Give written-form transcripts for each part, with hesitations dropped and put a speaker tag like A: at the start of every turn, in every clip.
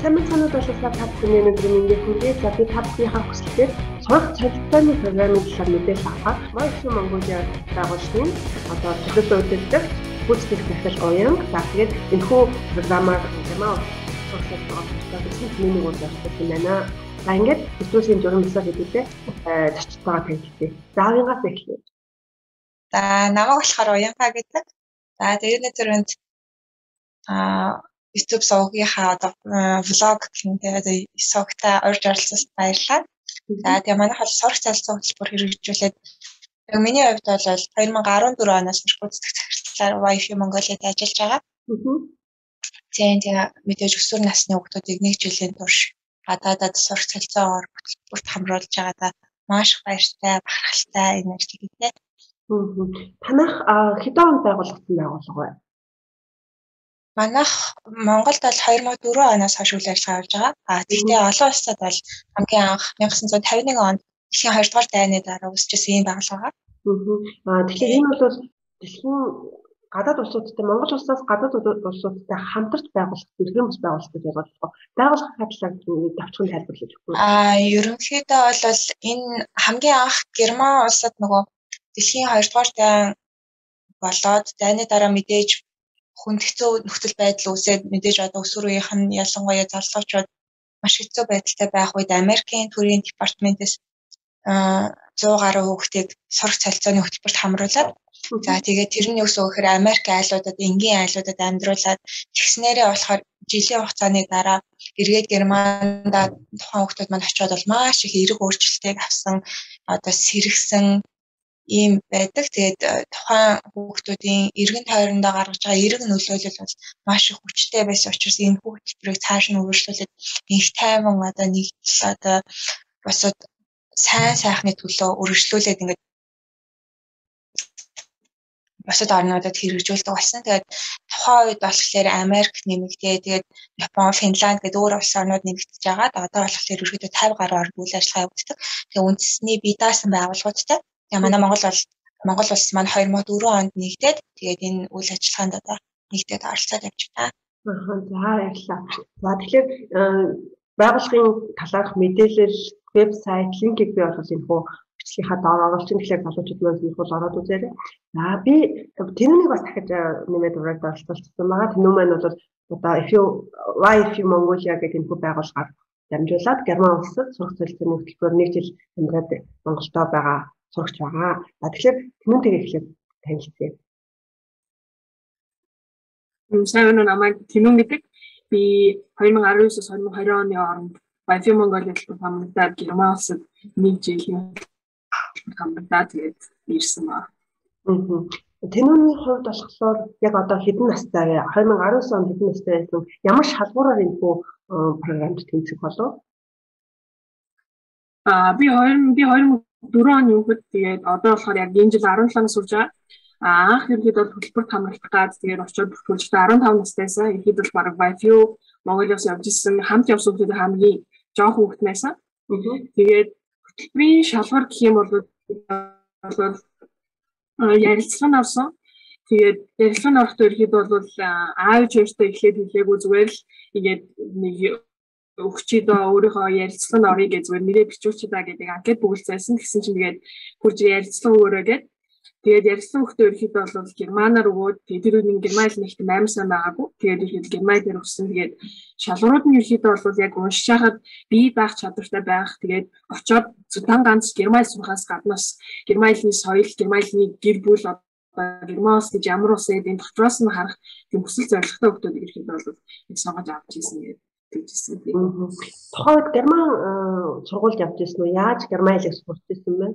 A: Сайн санаад боловсрол тав хүний өнөөдрийн мэндийг хүргэе. За би тав хүнийхээ хүслээр сурах цалинтны програмын талаар мэдээлэл авах. Монгол Монголиа байгууллагын одоо төлөвлөлт үйлдвэрлэдэг гүйцэтгэх захирал уян. За тэгээд энэхүү програмаар гэмээр сурах цалинтаа гэсэн нэг үйл ажиллагаа юм байна. За ингээд хэвчүүлийн журмсаа хэдүүлээ зочдтойгоо танилцъя. За уянгаас эхлэе.
B: За намайг болохоор уянгаа гэдэг. За тэгээд түрүүнд YouTube сувгийнхаа одоо влог гэдэг сувгтаа урьж оролцсонд баярлалаа. За тэгээ манайх бол сурах цалинтын хөтөлбөр хэрэгжүүлээд миний хувьд бол 2014 оноос гүйцэтгэх захирлаар Wi-Fi Mongolia-д ажиллаж байгаа. Тэгээ мэдээж өсвөр насны хүүхдүүдийг нэг жилийн турш гадаадад сурах цалинтаар хөтөлбөрт хамруулж байгаадаа маш их баяртай, бахархалтай энэ ажлыг хийлээ.
A: Танах хэдэн онд байгуулагдсан байгууллага вэ?
B: Манайх Монголд бол 2004 оноос хойш үйл ажиллагаа явуулж байгаа. Тэгтээ олон улсад бол хамгийн анх 1951 онд дэлхийн 2 дугаар дайны дараа үүсчихсэн юм байгууллага.
A: Тэгэхээр энэ бол дэлхийн гадаад улсуудтай Монгол улсаас гадаад улсуудтай хамтарч байгуулагдсан дэлхийн ус байгууллагууд ялгарлаа. Байгууллагын хадлаар давчхан тайлбарлаж өгөх.
B: Ерөнхийдөө бол энэ хамгийн анх Герман улсад нөгөө дэлхийн 2 дугаар дайн болоод дайны дараа мэдээж хүндхэцүү нөхцөл байдал үүсээд мэдээж одоо өсвөр үеийнх нь ялангуяа залуучууд маш хэцүү байдалтай байх үед Америкийн төрийн департаментээс 100 гаруй хүүхдийг сурах цалинтын хөтөлбөрт хамруулад за тэгээд тэр нь юусэн гэхээр Америк айлуудад энгийн айлуудад амьдруулад тэгснээрээ болохоор жилийн хугацааны дараа эргээд Германда тухайн хүүхдүүд манд очиод бол маш их эерэг өөрчлөлтийг авсан одоо сэргсэн ийм байдаг. Тэгээд тухайн хүүхдүүдийн эргэн тойрондоо гаргаж байгаа эрэг нөлөөлөл бол маш их хүчтэй байсан учраас энэ хөтөлбөрийг цааш нь үргэлжлүүлээд их тайван одоо нэгдэл одоо босод сайн сайхны төлөө үргэлжлүүлээд ингээд босод орнуудад хэрэгжүүлдэг болсон. Тэгээд тухайн үед болохоор Америк нэмэгдээ, тэгээд Япон, Финланд гэдэг өөр улс орнууд нэмэгдэж байгаа. Одоо болохоор ерөөдөө 50 гаруй орнд үйл ажиллагаа явагддаг. Тэгээд үндэсний бие даасан байгууллагуудтай. Тэгээ манай Монгол улс маань 2004 онд нэгдээд тэгээд энэ үйл ажиллагаанд одоо нэгдээд оролцоод явж байна.
A: За баярлалаа. За тэгэхээр байгууллагын талаарх мэдээлэл, вебсайт, линкийг би бол энэ хөө бичлэгийнхаа доор оруулж тэгэхээр залуучууд маань энэ хөө ороод үзээрэй. За би тэнүүнийг бас дахиж нэмээд ураад оролцуулсан байгаа. Тэнүү маань бол одоо Wi-Fi Mongolia гэх энэ хөө байгууллагаар дамжуулаад Герман улсад сурах цалинтын хөтөлбөр нэг жил амьдраад Монголдо байгаа сурагч байгаа. За тэгэхээр тэнүүнтэйгээ эхлээд танилцъя.
C: Сайн намайг Тэнүүн гэдэг. Би 2019-с 2020 оны хооронд Wi-Fi Mongolia-д хамтдаа Герман улсад нэг жилийн хамтдаа тэгээд ирсэн ба.
A: Тэнүүний хувьд болохоор яг одоо хэдэн настай вэ? 2019 онд хэдэн настай байсан? Ямар шалгуураар энэ хүү програмд тэмцэх болов?
C: Би 2004 оны хүүхэд тэгээд одоо болохоор яг энэ жил 17 нас хүрч байгаа. Анх ихэд бол хөтөлбөрт хамрагдах гад тэгээд очиод бүртгүүлж 15 настайсаа ихэд бол баг Wi-Fi Mongolia-с явж исэн хамт явсан хүмүүсийн хамгийн жоох хүүхэд байсан. Тэгээд хөтөлбөрийн шалгуур гэх юм бол ярилцлага авсан. Тэгээд ярилцлага авахдаа ихэд бол аав ээжтэй эхлээд хэлээгүй зүгээр л ингээд нэг өгчид өөрийнхөө ярилцлаганд орё гэж зүгээр нэрээ бичүүлчих та гэдэг анкет бүгэлцсэн. Тэгсэн чинь тэгээд хурж ярилцлага өгөөрэй. Тэгээд ярилцлага өгөхдөө ихэд бол германаар өгөөд тэр үеийн герман хэл нэгт амар сайн байгаагүй. Тэгээд ихэд герман дээр өгсөн. Тэгээд шалгуурууд нь ихэд бол яг уншиж хахад бие даах чадвартай байх. Тэгээд очоод зутан ганц герман сурахаас гаднаас герман хэлний соёл, герман хэлний гэр бүл герман улс гэж ямар улс гэдэг энэ дотроос нь харах тийм хүсэл зорилготой хүмүүсийг ихэд бол яг сонгож авч ийсэн гэдэг.
A: Тухайд Герман сургуульд явж ирсэн үү? Яаж Герман хэлийг сурч ирсэн бэ?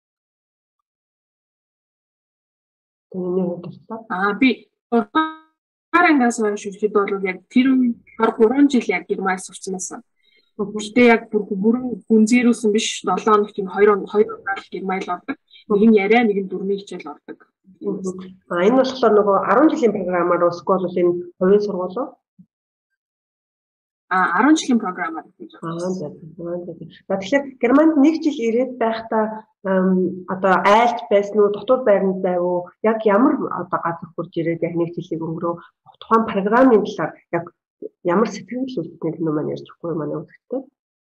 C: Би харангаас хойш ихэд бол яг тэр 3 жил яг Герман сурсан байсан. Гэхдээ яг бүрэн гүнзгийрүүлсэн биш 7 хоногт 2 удаа Герман хэл ордог. Нэг нь яриа, нэг нь дөрмийн хичээл ордог.
A: Энэ болохоор нөгөө 10 жилийн програмаар усгүй бол энэ хувийн сургууль уу?
C: 10 жилийн програмаар хийж
A: байгаа. За тэгэхээр Германд нэг жил ирээд байхдаа одоо айлт байсан уу, дотор байранд байв уу? Яг ямар одоо газар хурж ирээд яг нэг жилийг өнгөрөө тухайн програмын талаар яг ямар сэтгэл үйлдэлтэй юм маань ярьж өгөхгүй маань үзэгтэй.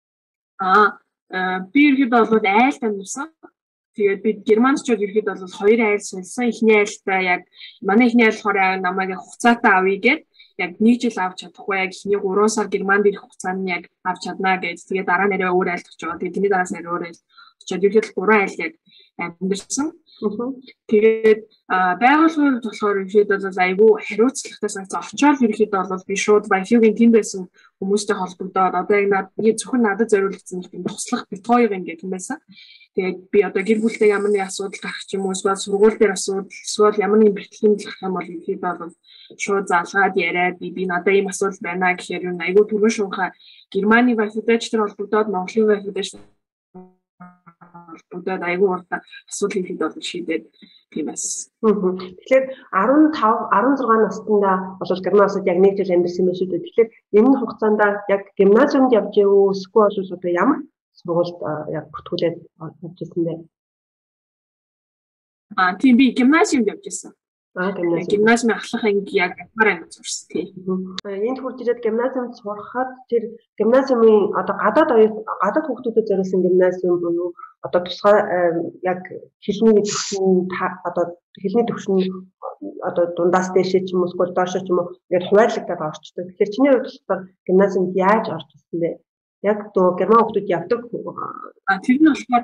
C: Би ерөөдөө бол айлд амьдсан. Тэгээд бид германчууд ерөөдөө бол 2 айл сулсан. Эхний айлтаа яг манай эхний айл болохоор намайг хугацаатай авъя гэд яг 1 жил авч чадахгүй яг эхний 3 сар Германд ирэх хугацаанд яг авч чаднаа гэж. Тэгээд дараа нэрээ өөр айлт очиж байгаа. Тэгээд тэрний дараас нэр өөр айлт очиод ерөөдөө 3 айл яг амьдсан. Тэгээд байгууллагын болохоор ерөөдөө бол айгүй хариуцлагатай санагдсан. Очоод ерөөдөө бол би шууд Wi-Fi-гийн тэнд байсан хүмүүстэй холбогдоод одоо яг зөвхөн надад зориулагдсан юм туслах бит хоёр ингээд юм байсан. Тэгээд би одоо гэр бүлтэй ямар нэг асуудал гарах ч юм уу эсвэл сургууль дээр асуудал эсвэл ямар нэгэн бэлтгэл гарах юм бол ерөөдөө бол шууд залгаад яриад би надад ийм асуудал байна гэхээр юу айгүй түрүүн шуухай Германы Wi-Fi-тэй ч тэр холбогдоод Монголын Wi-Fi-тэй бүгдээ айгүй урта асуудал хийхэд бол шийдээд тийм байсан.
A: Тэгэхээр 16 наснда бол Германаас яг 1 жил амьдсан юм шүү дээ. Тэгэхээр энэ хугацаанд яг гимназиумд явж явуу эсвэл одоо ямар сургуульд яг бүртгүүлээд явж ирсэн бэ?
C: Тийм би гимназиумд явж ирсэн.
A: Гимназиум
C: ахлах анги яг гар анги сурсан тийм.
A: Энд хурж ирээд гимназиумд сурахад тэр гимназиумын одоо гадаад хүүхдүүдэд зориулсан гимназиум буюу одоо тусгай яг хэлний төвшин одоо хэлний төвшин одоо дундаас дээшээ ч юм уу эсвэл доошоо ч юм уу ингээд хуваарлагдаад орчтой. Тэгэхээр чиний хувьд болохоор гимназиумд яаж орж ирсэн бэ? Яг дөө герман хүүхдүүд явдаг.
C: Тэр нь болохоор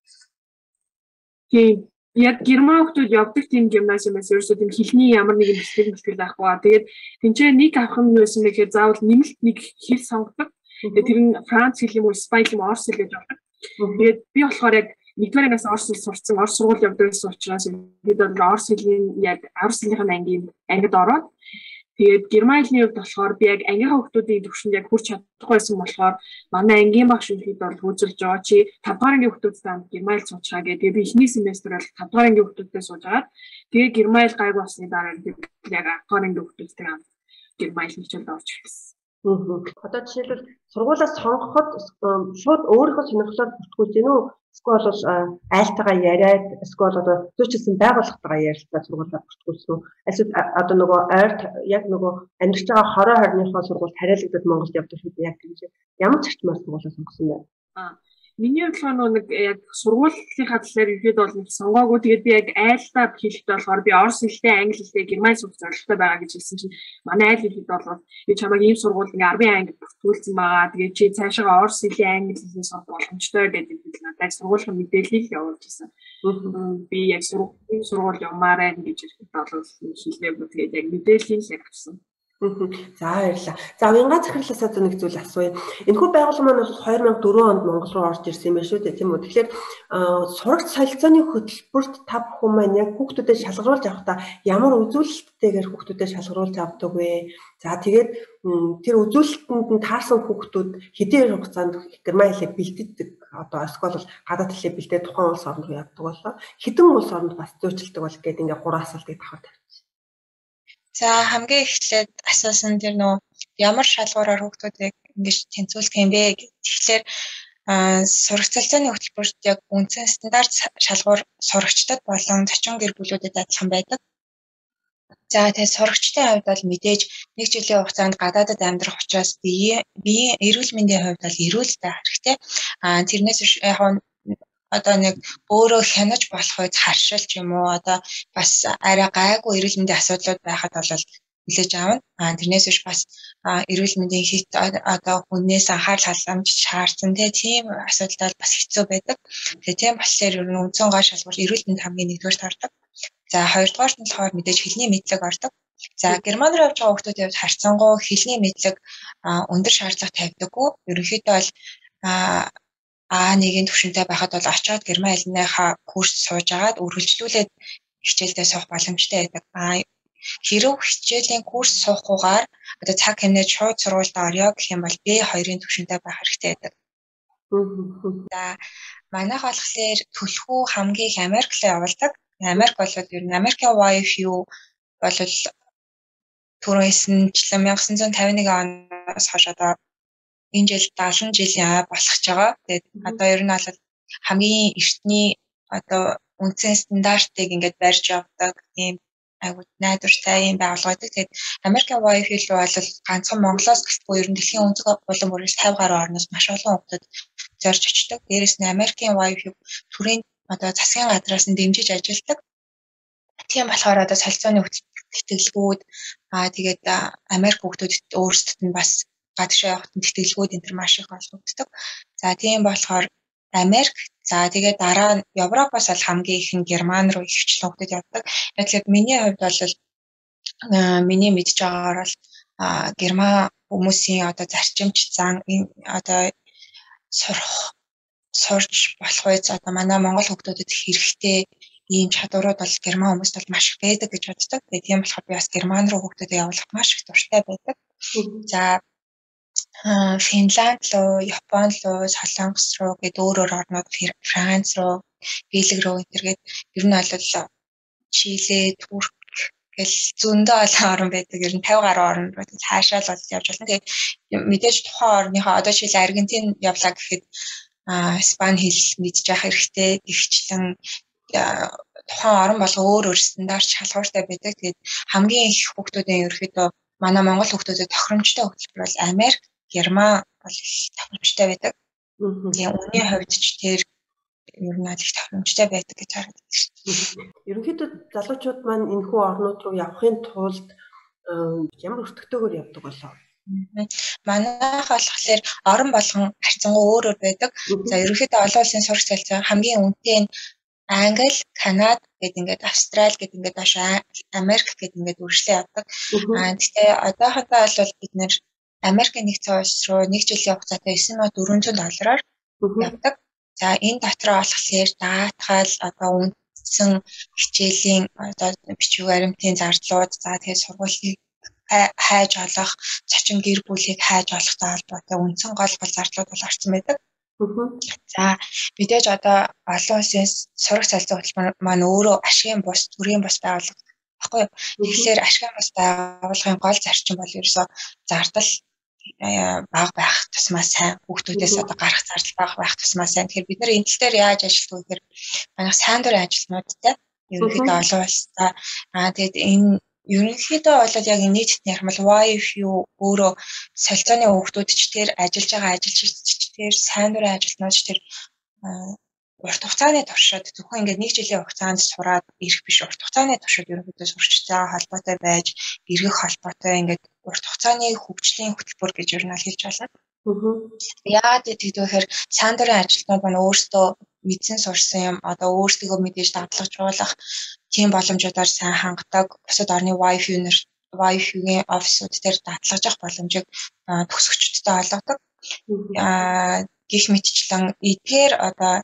C: тийм яг герман хүүхдүүд явдаг тийм гимназиумаас ерөөсөө тийм хэлний ямар нэгэн бэлтгэл авахгүй. Тэгээд тэнцээ нэг авах юм байсан гэхээр заавал нэмэлт нэг хэл сонгодог. Тэгээд тэр нь Франц хэл юм уу, Испани хэл юм уу, Орос хэл гэж авдаг. Тэгээд би болохоор яг нэгдүгээр ангиас Орос хэл сурцсан, Орос сургууль явдаг гэсэн учраас бид бол Орос хэлний яг Орос хэлнийхэн ангид ороод тэгээд герман хэлний хувьд болохоор би яг ангийнхаа хүүхдүүдийн төвшөнд яг хүрч чадахгүй байсан болохоор манай ангийн багш ихэд бол хөөцөлж байгаа чи 5 дахь ангийн хүүхдүүдтэй хамт герман хэл суучгаа гэдэг. Тэгээд би эхний семестр бол 5 дахь ангийн хүүхдүүдтэй сууж агаад тэгээд герман хэл гайгүй болсны дараа яг 10 дахь ангийн хүүхдүүдтэй хамт герман хэл хичээлд орж ирсэн.
A: Одоо жишээлбэл сургуулиас сонгоход шууд өөрийнхөө сонирхлоор бүртгүүлж гэнэ үү? Эсвэл бол айлтайгаа яриад эсвэл одоо зүйчилсэн байгууллагатайгаа ярилцаад сургуулиар бүртгүүлсэн үү? Эсвэл одоо нөгөө ойр яг нөгөө амьдарч байгаа хорой хорныхоо сургуульд хариалагдаад Монголд явдаг шүү дээ. Яг тийм ямар зарчмаар сургуулиас сонгосон бэ?
C: Миний бодлоор нэг яг сургуулийнхаа талаар ихэд бол нэг сонгоогүй. Тэгээд би яг айлтаа хэлэхдээ болохоор би орос хэлтэй, англи хэлтэй, герман сурах зорилготой байгаа гэж хэлсэн чинь манай айл хэлэхэд бол би чамайг ийм сургууль ингээ 10 анги бүртгүүлсэн байгаа. Тэгээд чи цаашаа орос хэлээ, англи хэлээ сурах боломжтой гэдэг надад сургуулийн мэдээллийг явуулж ирсэн. Би яг сургууль явмаарай гэж хэлэхэд бол хэлмээгүй. Тэгээд яг мэдээллийг яг авсан.
A: За баярлалаа. За уянгаа захирлаасаа нэг зүйл асууя. Энэхүү байгууллага маань бол 2004 онд Монгол руу орж ирсэн юм байна шүү дээ, тийм үү? Тэгэхээр сурагч солилцооны хөтөлбөрт та бүхэн маань яг хүүхдүүдэд шалгаруулж авахдаа ямар үзүүлэлттэйгээр хүүхдүүдэд шалгаруулж авдаг вэ? За тэгээд тэр үзүүлэлтэнд нь таарсан хүүхдүүд хэдийн хугацаанд герман хэлийг бэлддэг одоо эсвэл гадаад хэлийг бэлдээ тухайн улс орнд руу явдаг болоо хэдэн улс оронд бас зөөчлөдөг бол гэдэг ингээ 3 асуултыг давхар тавьчих.
B: За хамгийн эхлээд асуусан тэр нөө ямар шалгуураар хүүхдүүдийг ингэж тэнцвүүлэх юм бэ гэхлээр сурагч цалцааны хөтөлбөрт яг үндсэн стандарт шалгуур сурагчдад болон зочин гэр бүлүүдэд адилхан байдаг. За тэгээд сурагчдын хувьд бол мэдээж 1 жилийн хугацаанд гадаадад амьдрах учраас биеийн эрүүл мэндийн хувьд бол эрүүлтэй хэрэгтэй. Тэрнээс яг одоо нэг өөрөө хянаж болох үед харшил ч юм уу одоо бас арай гайгүй эрүүл мэндийн асуудлууд байхад бол хүлээж аавна. Тэрнээс биш бас эрүүл мэндийн хит одоо хүнээс анхаарал хандламж шаардсан тийм асуудал бас хэцүү байдаг. Тэгээ тийм болохоор ер нь үндсэн гол шалгуур эрүүл мэнд хамгийн нэгдүгээр таардаг. За хоёрдугаар нь болохоор мэдээж хэлний мэдлэг ордог. За герман руу явж байгаа хүмүүсийн хувьд харьцангуй хэлний мэдлэг өндөр шаардлага тавьдаггүй. Ерөнхийдөө бол A1-ийн түвшинтэй байхад бол очиод герман хэлнийхаа курс сууж агаад үргэлжлүүлээд хичээлдээ суух боломжтой байдаг. Хэрв хичээлийн курс суухгүйгээр одоо цаг хэмнээд шууд сургуульд орё гэх юм бол B2-ын түвшинтэй байх хэрэгтэй байдаг. За манайх болохоор төлхөө хамгийн их Америк руу явуулдаг. Америк бол ер нь Америкийн YFU бол түрүүнээсэнчлэн 1951 оноос хойш одоо энэ жил 70 жилийн болох ч байгаа. Тэгээд одоо ер нь бол хамгийн эртний одоо үндсэн стандартыг ингээд барьж явдаг ийм айгуу найдвартай юм байгууллагадаг. Тэгээд Америкийн Wi-Fi руу бол ганцхан Монголоос гэлтгүй ер нь дэлхийн өнцөг болон бүрээс 50 гаруй орноос маш олон хүмүүс зорж очдог. Дээрээс нь Америкийн Wi-Fi төрийн одоо засгийн газраас нь дэмжиж ажилладаг. Тийм болохоор одоо солилцооны тэтгэлгүүд тэгээд Америк хүмүүсд өөрсдөд нь бас гадаашаа явахад тэтгэлгүүд энэ төр маш их олгогддог. За тийм болохоор Америк за тэгээд дараа нь Европоос бол хамгийн их нь Герман руу ихчлэн хүмүүс явдаг. Тэгэхээр миний хувьд бол миний мэдж байгаагаар бол Герман хүмүүсийн одоо зарчимч зан одоо сурч болох үеч одоо манай Монгол хүмүүсд хэрэгтэй ийм чадварууд бол Герман хүмүүст бол маш их байдаг гэж боддог. Тэгээд тийм болохоор би бас Герман руу хүмүүсд явуулах маш их дуртай байдаг. За Финланд руу, Япон руу, Солонгос руу гээд өөр орнууд Франц руу, Бельги руу энтергээд ер нь бол Чили, Турк гэл зөндөө олон орн байдаг. Ер нь 50 гаруй орн байдаг. Хаашаа л бол явж болно. Тэгээд мэдээж тухайн орныхоо одоо жишээл Аргентин явлаа гэхэд Испани хэл мэдж явах хэрэгтэй. Тэгчлэн тухайн орн болго өөр стандарт шалгууртай байдаг. Тэгээд хамгийн их хүмүүсийн ерөөхдөө манай Монгол хүмүүсийн тохиромжтой хөтөлбөр бол Америк, Герман бол тохиромжтой байдаг. Тэгээд үүний хувьд ч тэр ер нь их тохиромжтой байдаг гэж харагддаг шүү дээ.
A: Ерөнхийдөө залуучууд маань энэхүү орнууд руу явахын тулд ямар өртөгтэйгээр явдаг болов?
B: Манайх болохоор орон болгон харьцангуй өөр байдаг. За ерөнхийдөө олон улсын сурах цалин хамгийн үнэтэй нь Англи, Канада гэдэг ингээд Австрали гэдэг ингээд доош Америк гэдэг ингээд үргэлжлэн явдаг. Гэхдээ одоохондоо бол бид нэр Америкийн нэгдсэн улс руу 1 жилийн хугацаатай $9400 явдаг. За энэ дотроо болохоор даатгал одоо үндсэн хичээлийн одоо бичиг баримтын зардлууд за тэгээд сургуулийн хайж олох, зочин гэр бүлийг хайж олохтой холбоотой үндсэн гол зардлууд бол орсон байдаг. За мэдээж одоо олон улсын сурах цалин хөтөлбөр маань өөрөө ашигын бус, төрийн бус байгууллага баггүй. Тэгэхээр ашигын бус байгууллагын гол зарчим бол ерөөсөө зардал бага байх тусмаа сайн хүүхдүүдээс одоо гарах зардал бага байх тусмаа сайн. Тэгэхээр бид нар энэ тал дээр яаж ажилладаг вэ гэхээр манайх сайн дурын ажилтнуудтай ерөнхийдөө олон улстай тэгээд энэ ерөнхийдөө бол яг нийтэд нь ярмал Wi-Fi өөрөө солилцооны хүүхдүүд ч тэр ажиллаж байгаа ажилчид ч тэр сайн дурын ажилтнууд ч тэр урт хугацааны туршид зөвхөн ингээд 1 жилийн хугацаанд сураад ирэх биш урт хугацааны туршид ерөнхийдөө сурч байгаа холбоотой байж эргэх холбоотой ингээд урт хугацааны хөгжлийн хөтөлбөр гэж ер нь хэлж байна. Яагаад гэвэл сайн дурын ажилтнууд маань өөрсдөө мэдсэн сурсан юм одоо өөрсдөө мэдээж даглагжуулах тийм боломжуудаар сайн хангадаг бусад орны Wi-Fi-гийн офисууд дээр даглагжих боломжийг төгсөгчдтэй олгодог. Гэх мэтчлэн эдгээр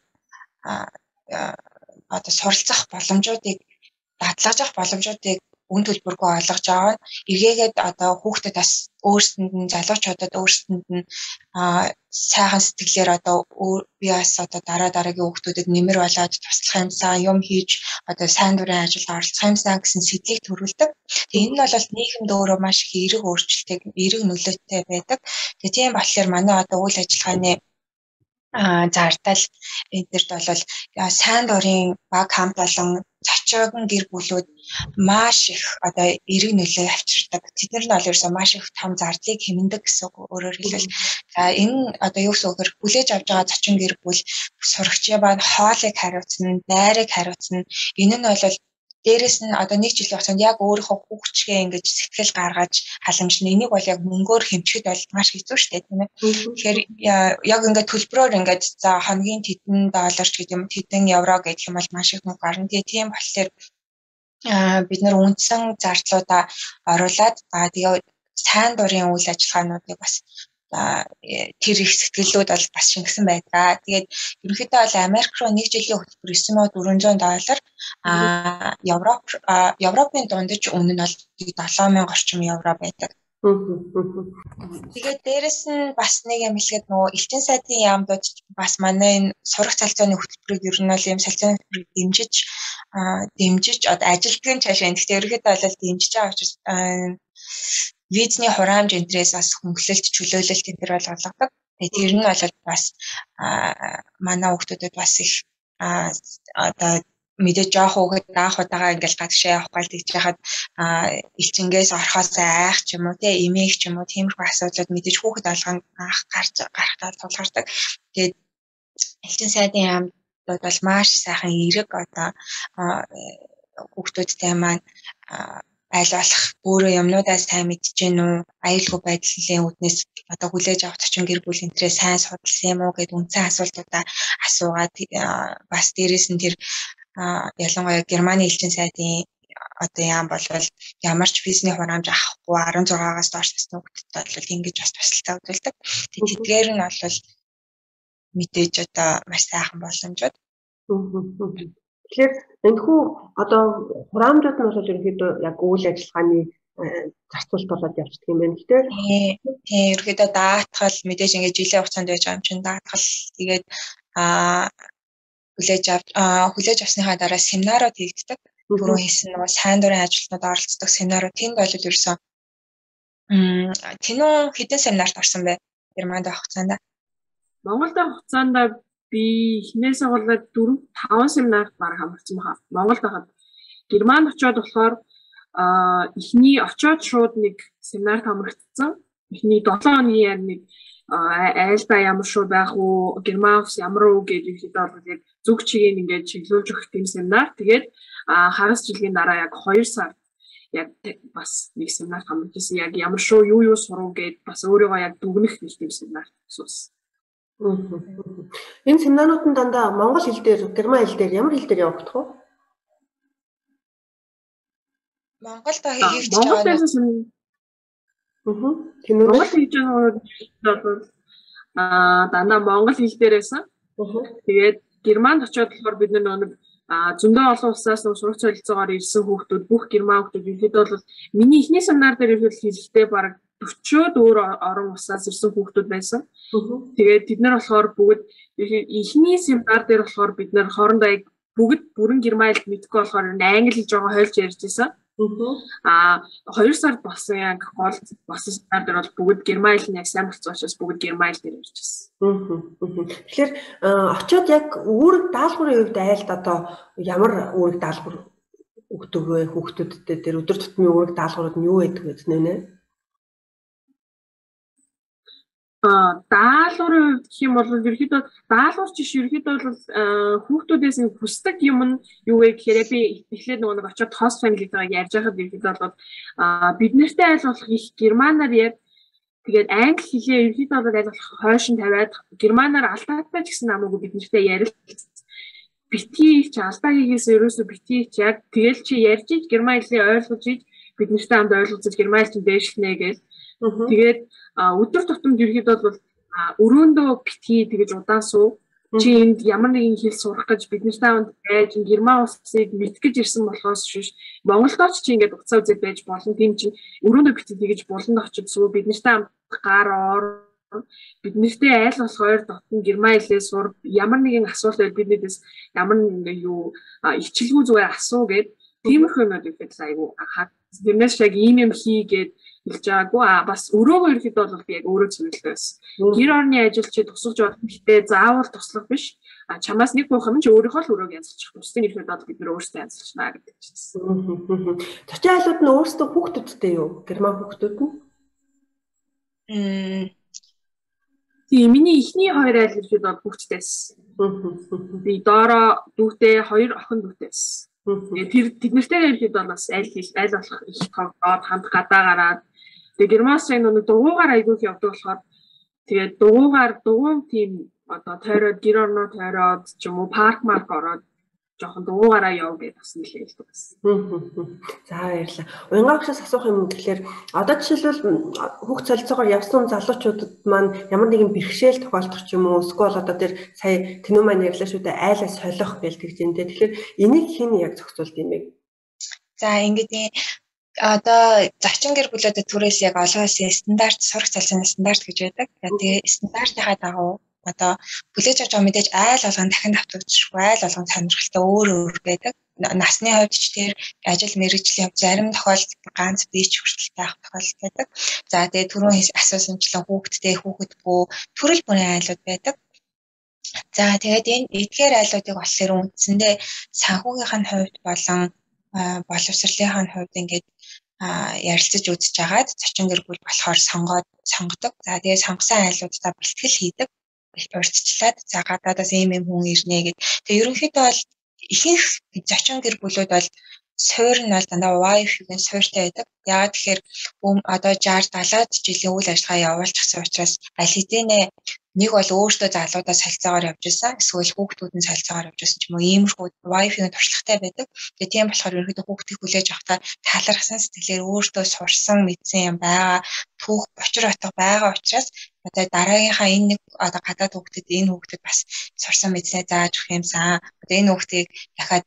B: одоо суралцах боломжуудыг даглагжих боломжуудыг үн төлбөргүй олгож аваа. Эргээгээд одоо хүүхдэд бас өөрсдөнд нь залуучуудад өөрсдөнд нь сайхан сэтгэлээр одоо би бас одоо дараагийн хүүхдүүдэд нэмэр болоод туслах юмсан юм хийж одоо сайн дурын ажилд оролцох юмсан гэсэн сэтлийг төрүүлдэг. Тэгээ энэ нь бол нийгэмд өөрөө маш их эерэг өөрчлөлтийг эерэг нөлөөтэй байдаг. Тэгээ тийм болохоор манай одоо үйл ажиллагааны зардал эднэрт бол сайн дурын баг хамт олон зочиогон гэр бүлүүд маш их одоо эерэг нөлөө авчирдаг. Тэднэр нь бол ерөөсөө маш их том зардлыг хэмнэдэг гэсэн өөрөөр хэлбэл за энэ одоо юу гэсэн үг хүлээж авч байгаа зочин гэр бүл сурагчийн баа хоолыг хариуцна, байрыг хариуцна. Энэ нь бол дээрэс нь одоо 1 жилийн хугацаанд яг өөрийнхөө хүүхчгээ ингэж сэтгэл гаргаж халамжлна. Энийг бол яг мөнгөөр хэмжихэд бол маш хэцүү шүү дээ, тийм ээ. Тэгэхээр яг ингээд төлбөрөөр ингээд за хоногийн $10 ч гэдэг юм $10 гэх юм бол маш их мөнгө гарна. Тийм болохоор бид нар үндсэн зардлуудаа оруулаад тэгээ сайн дурын үйл ажиллагаануудыг бас тэр их сэтгэлүүд бол бас шингэсэн байдаг. Тэгээд ерөнхийдөө бол Америк руу 1 жилийн хөтөлбөр $9400 Европын дундаж үнэ нь бол €7000 орчим байдаг. Тэгээд дээрэс нь бас нэг юм хэлгээд нөгөө элчин сайдын яамдууд бас манай энэ сурах цалцааны хөтөлбөрийг ер нь бол ийм цалцааны хөтөлбөрийг дэмжиж одоо ажилтны цаашаа гэхдээ ерөнхийдөө бол дэмжиж байгаа учраас визний хураамж энтрээс бас хөнгөлөлт чөлөөлөлт энэ төр бол олгодог. Тэгээд тэр нь бол бас манай хүүхдүүдэд бас их одоо мэдээж жоох хүүхэд анх удаага ингээл гадагшаа явах гал тэгж яхад элчингээс орхоос айх ч юм уу те эмээх ч юм уу тиймэрхүү асуудлууд мэдээж хүүхэд алган анх гарахтаа тулгардаг. Тэгээд элчин сайдын яамдууд бол маш сайхан эрэг одоо хүүхдүүдтэй маань аль болох өөрөө юмнуудаа сайн мэдж гин үү аюулгүй байдлын үүднээс одоо хүлээж авах зочин гэр бүл энтрээ сайн судалсан юм уу гэд үндсэн асуултуудаа асуугаад бас дээрээс нь тэр ялангуяа Германы элчин сайдын одоо яам болвол ямар ч визний хураамж авахгүй 16-аас доош насны хүүхдэд бол ингэж бас тусалцаа үзүүлдэг. Тэгээд тэдгээр нь бол мэдээж одоо маш сайхан боломжууд.
A: Тэгэхээр энэхүү одоо хураамжууд нь бол ерөнхийдөө яг үйл ажиллагааны зарцуулт болоод явчихдаг юм байна л тийм.
B: Тийм ерөнхийдөө даатгал мэдээж ингэж жилийн хугацаанд байж байгаа юм чинь даатгал тэгээд хүлээж авсныхаа дараа семинарууд хийгддэг. Түрүү хийсэн нөгөө сайн дурын ажилтнууд оролцдог семинарууд тэнд бол ерөөсөө тэнүү хэдэн семинарт орсон бэ? Германд байх хугацаанд.
C: Монголд байх хугацаанд би эхнээсээ болоод 4-5 семинарт бараг хамарсан байна. Монголд байхад Германд очиод болохоор эхний очиод шууд нэг семинарт хамрагдсан. Эхний 7 хоногийн яг айлдаа ямар шүү байх уу, Герман ус ямар уу гэдэг ихэд бол яг зүг чигийг ингээд чиглүүлж өгөх тийм семинар. Тэгээд хагас жилийн дараа яг 2 сар яг бас нэг семинар хамрагдсан. Яг ямар шүү юу сурах гээд бас өөрийгөө яг дүгнэх нэг тийм семинар суусан.
A: Энэ семинаруудын дандаа монгол хэл дээр, герман хэл дээр ямар хэл дээр явагдах вэ?
B: Монголд хийж байгаа
C: Монгол хийж байгаа бол дандаа монгол хэл дээр байсан. Тэгээд Германд очиод болохоор бид нэг зөндөө олон улсаас сурах солилцоогоор ирсэн хүүхдүүд бүх герман хүүхдүүд ерөнхийдөө бол миний эхний семинар дээр хэлэхдээ бараг 40-од өөр орон улсаас ирсэн хүүхдүүд байсан. Тэгээд бид нар болохоор бүгд эхний семинар дээр болохоор бид нар хоорондоо бүгд бүрэн герман хэл мэдгүй болохоор англи хэл жоо хойлж ярьж байсан. 2 сард болсон яг гол болсон семинар дээр бол бүгд герман хэл нь яг сайн болсон учраас бүгд герман хэл дээр ярьж байсан.
A: Тэгэхээр очиод яг үүрэг даалгаврын хувьд айлд одоо ямар үүрэг даалгавар өгдөг вэ хүүхдүүдэд дээр өдөр тутмын үүрэг даалгаврууд нь юу байдаг вэ нэ?
C: Даалгаврын хувьд гэх юм бол ерөөхдөө даалгавар чиш ерөөхдөө бол хүүхдүүдээс хүсдэг юм нь юу вэ гэхээр би эхлээд нэг очиод хост фамилитэйгээ ярьж байхад ерөөхдөө бол бид нартай айл болох их германаар яг тэгээд англи хэлээ ерөөхдөө бол айл болох хойшин тавиад германаар алдаатай ч гэсэн намайг бид нартай ярил битгий ч алдаа хийгээс ерөөсөө битгий ч яг тэгэл чи ярьж иж герман хэлээ ойлгож иж бид нартай хамт ойлгож герман хэлийг дээшлэнэ гэж тэгээд өдөр тутамд ерөөхдөө бол өрөөндөө битгий тэгэж удаан суу чи энд ямар нэгэн хэл сурах гэж бид нартай хамт байж герман улсыг мэд гэж ирсэн болохоос шиш Монголдоо ч чи ингээд уцаа үзээд байж болно тийм чи өрөөндөө битгий тэгэж болонд очиж суу бид нартай хамт гар ор бид нартай айл болох хоёр дотн герман хэлээ сур ямар нэгэн асуулт байд биднээс ямар нэгэн юу ичилгүй зүгээр асуу гэд тиймэрхүү юмуд ихэд айгу тэрнээс яг ийм юм хийгээд хэлж байгаагүй бас өрөөгөө ирэхэд бол би яг өөрөө зөвлөлөөс гэр орны ажилчид тусалж болох гэхдээ заавал туслах биш чамаас нэг бүх юм чи өөрийнхөө л өрөөг янзлчих бусдын ирэхэд бол бид нөр өөрсдөө янзлчихна гэдэг чийсэн.
A: Зочин айлууд нь өөрсдөө хүүхдүүдтэй юу? Герман хүүхдүүд нь?
C: Тийм миний эхний 2 айл ирэхэд бол хүүхдтэйс. Би доороо дүүтэй 2 охин дүүтэйс. Тэр тэднэртэйгээ ирэхэд бол бас айл болох их тоглоод хамт гадаа гараад тэгээ германс яг нэг дугуугаар айгүйх явдаг болохоор тэгээд дугуун тийм одоо тойроод гэр орноо тойроод ч юм уу парк марк ороод жоохон дугуугаараа яв гэж бас нэлээд хэлдэг байсан.
A: За баярлалаа. Уянгаагчаас асуух юм гэхэлэр одоо жишээлбэл хүүхд солилцоогоор явсан залуучуудад маань ямар нэгэн бэрхшээл тохиолдох ч юм уу эсвэл одоо тэр сая тэнүү маань ярьлаа шүү дээ айлаа солих гэж тэгж энэ. Тэгэхээр энийг хэн яг зохицуулд юм бэ?
B: За ингээд одоо зочин гэр бүлүүдэд түрээс яг олон улсын стандарт сурах цалин стандарт гэж байдаг. Тэгээ стандартынхаа дагуу одоо хүлээж авч байгаа мэдээж айл болгон дахин давтагдчихгүй айл болгон сонирхолтой өөр байдаг. Насны хувьд ч тэр ажил мэргэжлийн хувьд зарим тохиолдолд ганц бие ч хүртэл байх тохиолдол байдаг. За тэгээ түрүүн асуусанчлан хүүхэдтэй хүүхэдгүй төрөл бүрийн айлууд байдаг. За тэгээд энэ эдгээр айлуудыг болохоор үндсэндээ санхүүгийнх нь хувьд болон боловсролынх нь хувьд ингээд ярилцаж үзэж агаад зочин гэр бүл болохоор сонгодог. За тэгээд сонгосон айлуудаа бэлтгэл хийдэг. Урьдчилаад за гадаадаас ийм хүн ирнэ гэдэг. Тэгээд ерөнхийдөө бол ихэнх зочин гэр бүлүүд бол суур нь бол дандаа Wi-Fi-гийн суурьтай байдаг. Яагаад тэгэхээр одоо 60-70 жилийн үйл ажиллагаа явуулчихсан учраас аль хэдийнэ нэг бол өөртөө залуудаа солилцоогоор явж байсан. Эсвэл хүүхдүүд нь солилцоогоор явж байсан ч юм уу иймэрхүү Wi-Fi-гийн туршлагатай байдаг. Тэгээд тийм болохоор ерөнхийдөө хүүхдийг хүлээж авахтаа таалархсан сэтгэлээр өөртөө сурсан мэдсэн юм байгаа. Түүх очир отго байгаа учраас одоо дараагийнхаа энэ нэг одоо гадаад хүүхдэд энэ хүүхдэд бас сурсан мэдсээ зааж өгөх юмсан. Одоо энэ хүүхдийг дахиад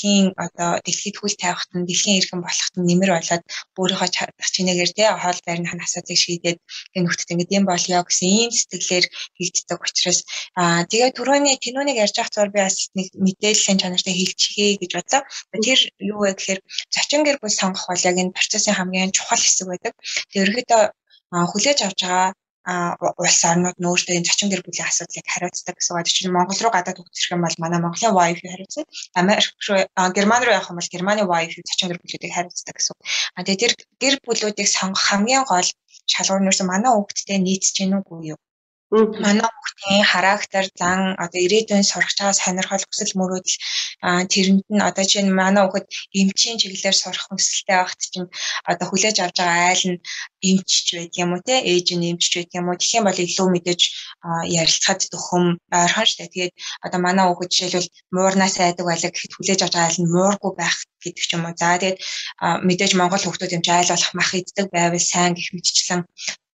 B: дэлхийд хүл тавихт нь дэлхийн иргэн болохт нь нэмэр болоод өөрийнхөө чадах чинээгээр хоол байрны асуудыг шийдээд энэ хүүхдэд ингэдэм болёо гэсэн ийм сэтгэлээр хийгддэг учраас тэгээд түрүүний ярьж байгаа цаар би бас нэг мэдээллийн чанартай хэлчихье гэж бодлоо. Тэр юу вэ гэхээр зочин гэр бүл сонгох бол яг энэ процессын хамгийн чухал хэсэг байдаг. Тэгээд ерөөдөө хүлээж авч байгаа улс орнууд нь өөрсдөө энэ зочин гэр бүлийн асуудлыг хариуцдаг гэсэн үг. Жишээ нь Монгол руу гадаад хөгжих юм бол манай Монголын Wi-Fi хариуцдаг. Америк руу Герман руу явах юм бол Германы Wi-Fi зочин гэр бүлүүдийг хариуцдаг гэсэн үг. Тэгээд тэр гэр бүлүүдийг сонгох хамгийн гол шалгуур нь манай хүүхдтэй нийцэж гэнэ үгүй юу? Манай хүүхдийн характер, зан, одоо ирээдүйн сурах байгаа сонирхол, хүсэл мөрөөдөл тэрэнд нь одоо чинь манай хүүхэд эмчийн чиглэлээр сурах хүсэлтэй байхад чинь одоо хүлээж авч байгаа айл нь эмчч байдаг юм уу те ээж нь эмчч байдаг юм уу тэгэх юм бол илүү мэдээж ярилцахад төхөм ойрхон штэ. Тэгээд одоо манай хүүхэд жишээлбэл муурнаас айдаг байлаа гэхэд хүлээж авч байгаа айл нь муургүй байх гэдэг ч юм уу. За тэгээд мэдээж Монгол хүүхдүүд юм чи айл болох мах иддэг байвал сайн гэх мэтчлэн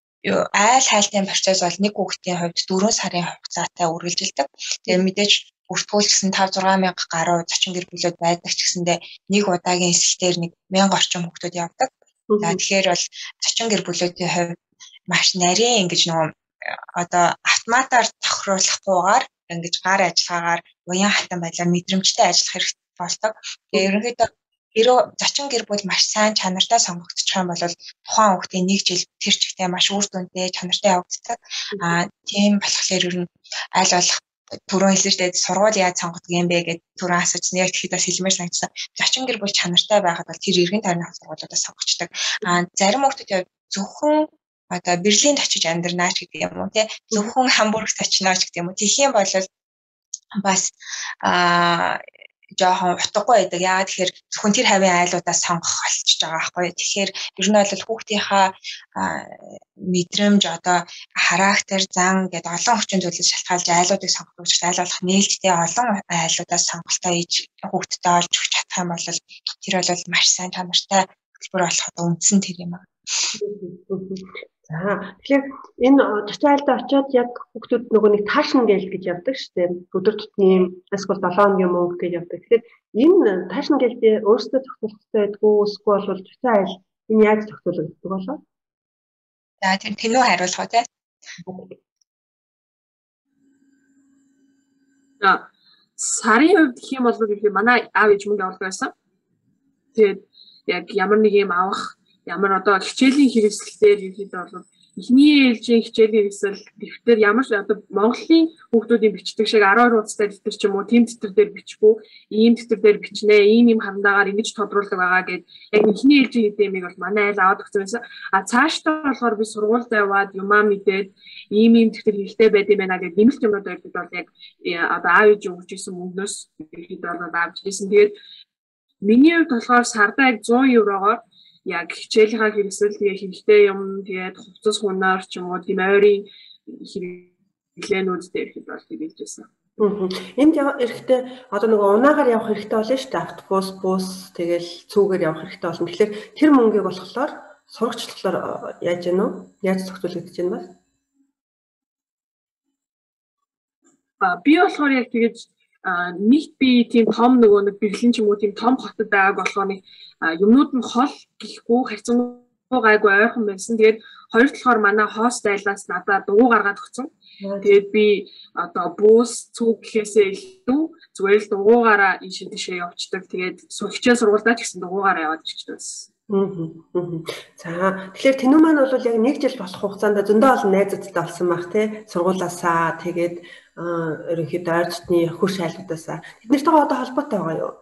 B: айл хайлтын процесс бол нэг хүүхдийн хувьд 4 сарын хугацаатай үргэлжилдэг. Тэгээд мэдээж бүртгүүлсэн 5-6 мянга гаруй зочин гэр бүлүүд байдаг ч гэсэндээ нэг удаагийн эсэлтээр 1000 орчим хүүхдүүд явдаг. За тэгэхээр бол зочин гэр бүлүүдийн хувьд маш нарийн ингэж нөгөө одоо автоматар тохируулахгүйгээр ингэж гар ажиллагаагаар уян хатан байдлаар мэдрэмжтэй ажиллах хэрэгтэй болдог. Тэгээд ерөнхийдөө зочин гэр бүл маш сайн чанартай сонгогдчих юм бол тухайн хүүхдийн 1 жил тэр чигтээ маш үр дүнтэй чанартай явагддаг. Тийм болохоор ер нь аль болох түрүүн хэлсэн шүү дээ сургууль яаж сонгодог юм бэ гэдэг түрүүн асуусан. Яг тэгэхэд бас хэлмээр санагдсан. Зочин гэр бүл чанартай байхад бол тэр эргэн тойрны сургуулиудаас сонгочдаг. Зарим хүүхдүүд зөвхөн одоо Берлинд очиж амьдрнаа ч гэдэг юм уу тий. Зөвхөн Хамбургт очиноо ч гэдэг юм уу. Тэгэх юм бол бас жоохон утгагүй байдаг. Яагаад тэгэхээр зөвхөн тэр хавийн айлуудаа сонгох болчихж байгаа байхгүй. Тэгэхээр ер нь бол хүүхдийнхаа мэдрэмж одоо характер, зан гэдэг олон хүчин зүйлээс шалтгаалж айлуудыг сонгох гэж айл болох нээлттэй олон айлуудаас сонголтоо хийж хүүхдэд олж өгч чадах юм бол тэр бол маш сайн чанартай хөтөлбөр болох одоо үндсэн тэр юм аа.
A: За тэгэхээр энэ зочин айлдаа очиод яг хүүхдүүд нөгөө нэг таашин гээл гэж явдаг шүү дээ. Өдөр тутмын эсвэл 7 хоногийн мөнгө гэж явдаг. Тэгэхээр энэ таашин гэлдээ өөрсдөө зохицуулах хэрэгтэй байдгүй эсвэл бол зочин айл энэ яаж зохицуулагддаг болоо?
B: За тэр тэнүү хариулах уу те?
C: Сарын хувьд гэх юм бол гэхээр манай аав ээж мөнгө авах байсан. Тэгээд яг ямар нэг юм авах ямар одоо хичээлийн хэрэгслээр ерөөдөө бол эхний ээлжийн хичээлийн хэрэгсэл дэвтэр ямар ч одоо Монголын хүүхдүүдийн бичдэг шиг 12 хуудастай дэвтэр ч юм уу тийм дэвтэр дээр бичихгүй ийм дэвтэр дээр бичнэ ийм хандаагаар ингэж тодруулдаг байгаа гэд яг эхний ээлжийн хэдэмийг бол манай айл аваад өгсөн байсан. Цаашдаа болохоор би сургуультай яваад юмаа мэдээд ийм дэвтэр хэрэгтэй байд юм байна гэд нэмэлт юмнууд байдаг бол яг одоо аав ээж өгч исэн мөнгнөөс ихэд бол авч ирсэн. Тэгээд миний хувьд болохоор сардаа яг 100 еврогоор яг хичээлийнхаа хэрэгсэл тэгээ хэрэгтэй юм тэгээд хувцас хунаар ч юм уу тийм ойрын хэрэглээнүүд дээр ихэд бол тэгж байсан.
A: Энд эрэхтэй одоо нөгөө унаагаар явах хэрэгтэй болно шүү дээ. Автобус, бус тэгэл цүүгээр явах хэрэгтэй болно. Тэгэхээр тэр мөнгийг болохоор сурагчлалаар яаж яана вэ? Яаж зохицуулагдаж байна бэ?
C: Би болохоор яг тэгэж нийт би тийм том нөгөө нэг Берлин ч юм уу тийм том хотод байгааг болохоор нэг юмнууд нь хол гэхгүй харьцангуй гайгүй ойрхон байсан. Тэгээд хоёр талаар манай хост айлаас надад дугуй гаргаад өгсөн. Тэгээд би одоо бус цуг гэхээсээ илүү зүгээр л дугуйгаараа ийш тийшээ явцдаг. Тэгээд хичээл сургуультай ч гэсэн дугуйгаараа яваад ирчихсэн байсан. За тэгэхээр тэнүү маань бол яг 1 жил болох хугацаанд зөндөө олон найзуудтай болсон байх тий. Сургуулаасаа тэгээд
A: ерөнхийдөө ойр дотны хөрш айлуудаас бид нартай одоо холбоотой байгаа юу?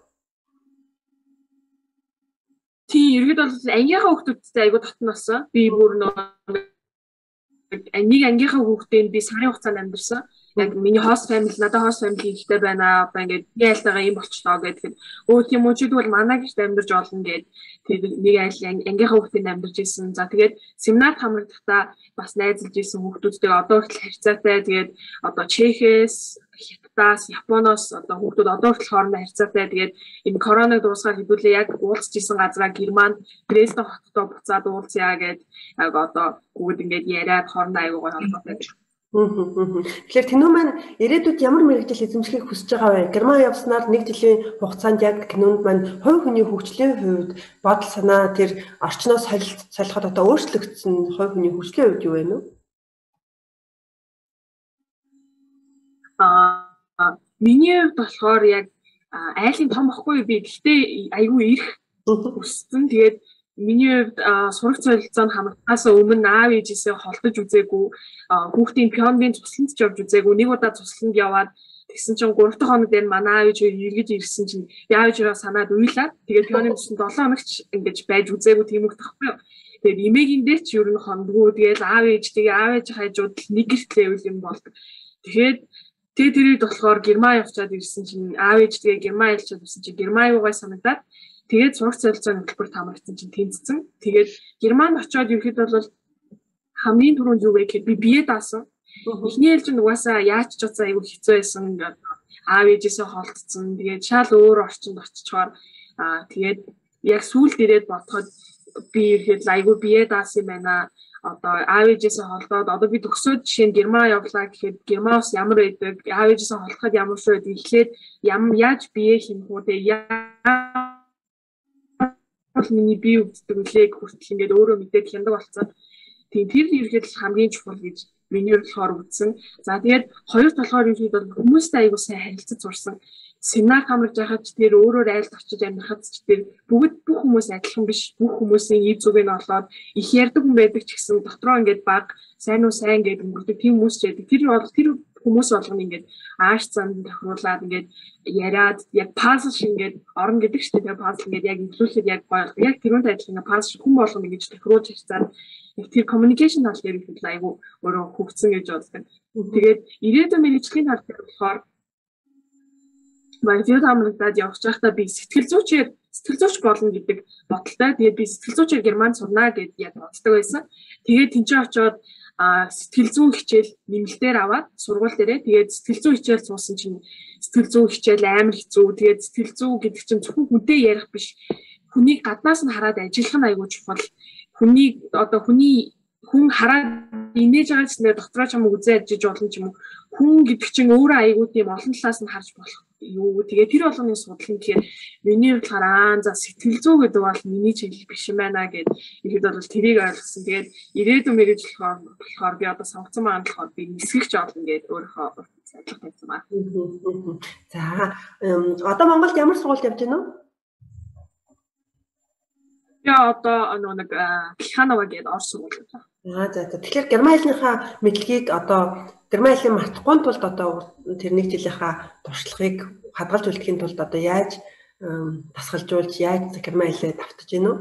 C: Тийм ерөөд бол ангийнхаа хүүхдүүдтэй айгуу татна болсон. Би бүр нэг ангийнхаа хүүхдтэй би сарын хугацаанд амьдэрсэн. Яг миний host family надад host family ихтэй байна. Одоо ингээд яалтайгаа юм болчлоо гэдэг. Өө тийм үү чи тэгвэл манай гэрт амьдарч олно гэд. Тэгээд нэг айл ангийнхаа хүүхдтэй амьдарч ирсэн. За тэгээд семинар хамрагдахдаа бас найзалж ирсэн хүүхдүүдтэй одоо хүртэл харьцаатай. Тэгээд одоо Чехээс, Хятадаас, Японоос одоо хүүхдүүд одоо хүртэл хоорондоо харьцаатай. Тэгээд энэ коронавиг дуусгаад хэдүүлээ яг уулзж исэн газраа Германд Дрезден хоттой буцаад уулзъя гэд яг одоо бүгд ингээд яриад хоорондоо аягүй гоё холбоотой.
A: Тэгэхээр Тинүү маань ирээдүйд ямар мэргэжил эзэмшихийг хүсэж байгаа вэ? Герман явснаар нэг жилийн хугацаанд яг Тинүүнд маань хувь хүний хөгжлийн хувьд бодол санаа тэр орчноос солиход одоо өөрчлөгдсөн хувь хүний хөгжлийн хувьд юу вэ нүү?
C: Миний хувьд болохоор яг айлын том бохгүй би гэхдээ айгүй ирэх хүссэн. Тэгээд миний хувьд сурах солилцоонд хамрахаас өмнө аав ээжээсээ холдож үзээгүй, хүүхдийн пионбын цусланд ч явж үзээгүй, нэг удаа цусланд яваад тэгсэн чинь 3 дахь хоног дээр манай аав ээж эргэж ирсэн чинь аав ээжээ санаад уйлаад тэгээд пионы цусланд 7 хоногч ингэж байж үзээгүй тийм их тахгүй юу. Тэгээд эмээгийн дээр ч ер нь хондгоо тэгээд аав ээж хайжууд нэг гэрт левел юм болдог. Тэгээд тэрийг болохоор Герман явчаад ирсэн чинь аав ээж тэгээ Герман ялчаад ирсэн чинь Герман юугаа санагдаад тэгээд сурах солилцооны хөтөлбөрт хамрагдсан чинь тэнцсэн. Тэгээд Германд очиод ерөөхдөө бол хамгийн түрүүнд юу вэ гэхэд би бие даасан. Эхний ээлжинд угаасаа яаж ч уцаа айгүй хэцүү байсан. Аав ээжээсээ холдсон. Тэгээд шал өөр орчинд очичоор тэгээд яг сүүлд ирээд бодоход би ерөөхдөө айгүй бие даасан юм байна. Одоо аав ээжээсээ холдоод одоо би төгсөөд жишээ нь Герман явлаа гэхэд Германс ямар байдаг, аав ээжээсээ холдоход ямар шүү гэдэг эхлээд яаж бие хэмэх үү миний бие өвддөг үлээг хүртэл ингээд өөрөө мэдээд хяндаг болсон. Тийм тэр ерөөхдөө хамгийн чухал гэж миний болохоор үзсэн. За тэгээд хоёр болохоор ерөөхдөө хүмүүстэй аягүй сайн харилцаж сурсан. Семинар хамраж байхад ч тэр өөрөөр айлд очиж амьдрахад ч тэр бүх хүмүүс адилхан биш. Бүх хүмүүсийн ий зүг нь олоод их ярьдаг хүн байдаг ч гэсэн дотроо ингээд баг сайн уу сайн гэдэг өнгөрдөг тийм хүмүүс ч байдаг. Тэр хүмүүс болгоно ингээд ааш зам тохируулаад ингээд яриад яг пазл шиг ингээд орно гэдэг чинь тэр пазл ингээд яг инклюзив яг гоё. Яг тэрүүнд адилхан пазл шиг хүн болгоно гэж тохируулж ирсэн. Тэр communication тал дээр их айгу өөрөө хөгцсөн гэж боддог. Тэгээд ирээдүйн мэргэжлийн тал дээр болохоор Манайд амрагдаад явж байхдаа би сэтгэл зүйч болно гэдэг бодолтой. Тэгээд би сэтгэл зүйчээр Германд сурна гэд яг боддог байсан. Тэгээд тэнцээ очиод сэтгэл зүйн хичээл нэмэлтээр аваад сургууль дээрээ тэгээд сэтгэл зүйн хичээл суусан чинь сэтгэл зүйн хичээл амар хэцүү. Тэгээд сэтгэл зүй гэдэг чинь зөвхөн хүнтэй ярих биш. Хүнийг гаднаас нь хараад ажиллах нь аягүй чухал. Хүн хараад инээж байгаа ч нэ дотроо ч юм үзээ ажиллаж болно ч юм уу. Хүн гэдэг чинь өөрөө аягүй тийм олон талаас нь харж болох юу. Тэгээд тэр болгоны судлал нь тэгэхээр миний хувьд за сэтгэл зүй гэдэг бол миний чиглэл биш юм байна гэд ихэд бол тэрийг ойлгосон. Тэгээд ирээдүйн мэргэжил болохоор би одоо сонгоцсон маань болохоор би нисгэгч олно гэд өөрийнхөө ажил тавьсан байна.
A: За одоо Монголд ямар сургуульд явж байна вэ?
C: Я одоо нэг Плеханова гэдэг орос сургууль байна.
A: За тэгэхээр Герман хэлнийхаа мэдлэгийг одоо Герман хэлийг мартахгүй тулд одоо тэр нэг жилийнхаа туршлагыг хадгалж үлдэхийн тулд одоо яаж тасгалжуулж яаж Герман хэлээ давтаж гинэ үү?